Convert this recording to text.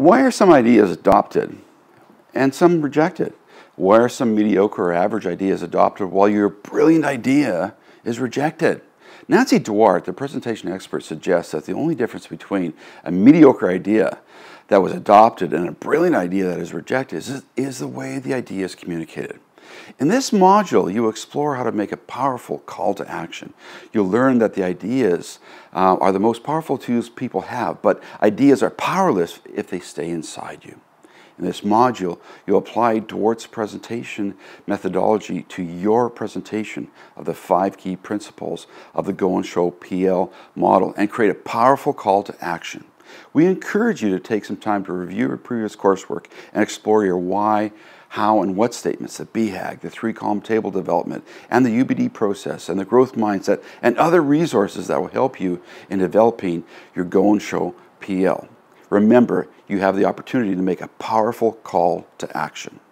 Why are some ideas adopted and some rejected? Why are some mediocre or average ideas adopted while your brilliant idea is rejected? Nancy Duarte, the presentation expert, suggests that the only difference between a mediocre idea that was adopted and a brilliant idea that is rejected is the way the idea is communicated. In this module, you explore how to make a powerful call to action. You'll learn that the ideas are the most powerful tools people have, but ideas are powerless if they stay inside you. In this module, you'll apply Duarte's presentation methodology to your presentation of the 5 key principles of the Go and Show PL model and create a powerful call to action. We encourage you to take some time to review your previous coursework and explore your why, how, and what statements, the BHAG, the 3-column table development, and the UBD process, and the growth mindset, and other resources that will help you in developing your Go and Show PL. Remember, you have the opportunity to make a powerful call to action.